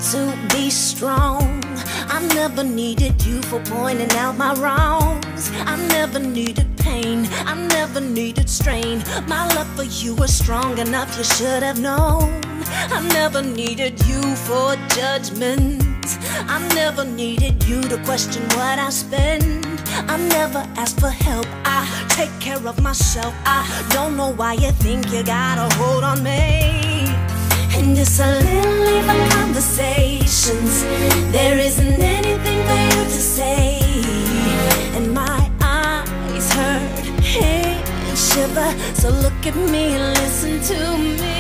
to be strong. I never needed you for pointing out my wrongs. I never needed pain, I never needed strain. My love for you was strong enough, you should have known. I never needed you for judgment. I never needed you to question what I spend. I never asked for help, I take care of myself. I don't know why you think you got a hold on me. And it's a little even conversations. There isn't anything for you to say. And my eyes hurt, and shiver. So look at me and listen to me.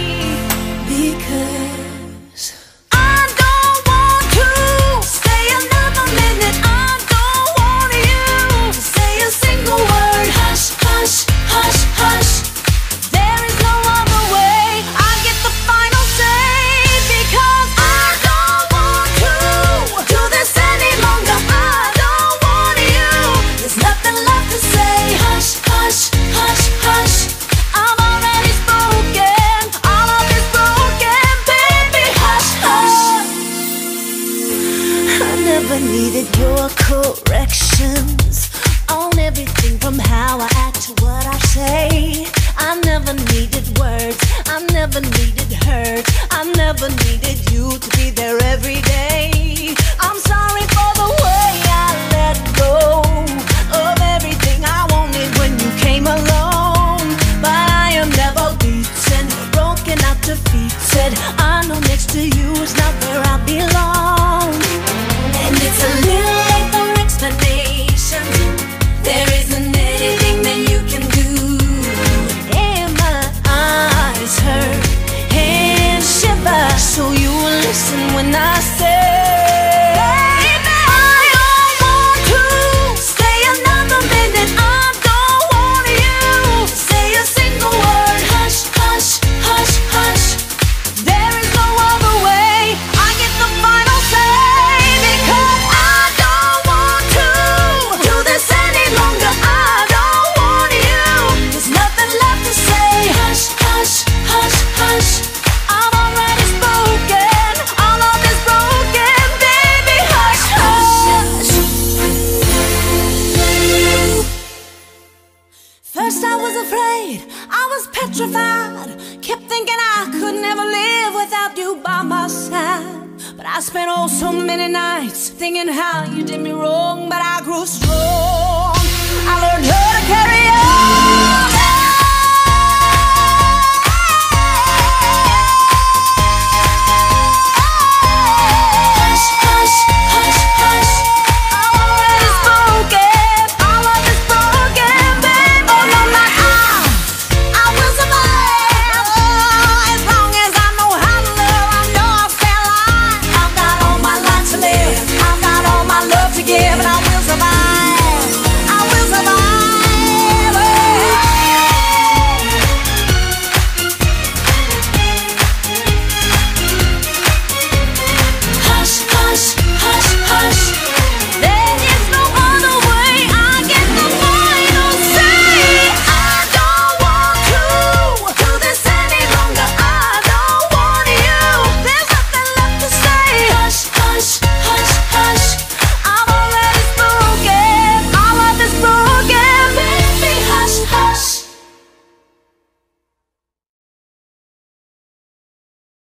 Because I don't want to stay another minute. I don't want you to say a single word. Hush, hush, hush, hush. There is no other way. I get the final say. Because I don't want to do this any longer. I don't want you. There's nothing left to say. Hush, hush, hush, hush. I've already spoken. All of this broken, baby. Hush, hush. I never needed your corrections on everything from how I act to what I say. I never needed words, I never needed hurt. I never needed you to be there every day. I'm sorry for the way I let go of everything I wanted when you came along. But I am never beaten, broken out, defeated. I know next to you is not where I belong. And it's a little late for explanation. There isn't anything that you can do. And my eyes hurt and shiver. So you will listen when I say, baby, I don't want to stay another minute. I don't want you to say a single word. Hush, hush, hush, hush. There is no other way. I get the final say. Because I don't want to do this any longer. I don't want you. There's nothing left to say. Hush, hush, hush, hush. I've already spoken. All of this broken, baby. Hush, hush. First I was afraid, I was petrified. Kept thinking I could never live without you by my side. But I spent oh so many nights thinking how you did me wrong. But I grew strong, I learned how to carry on.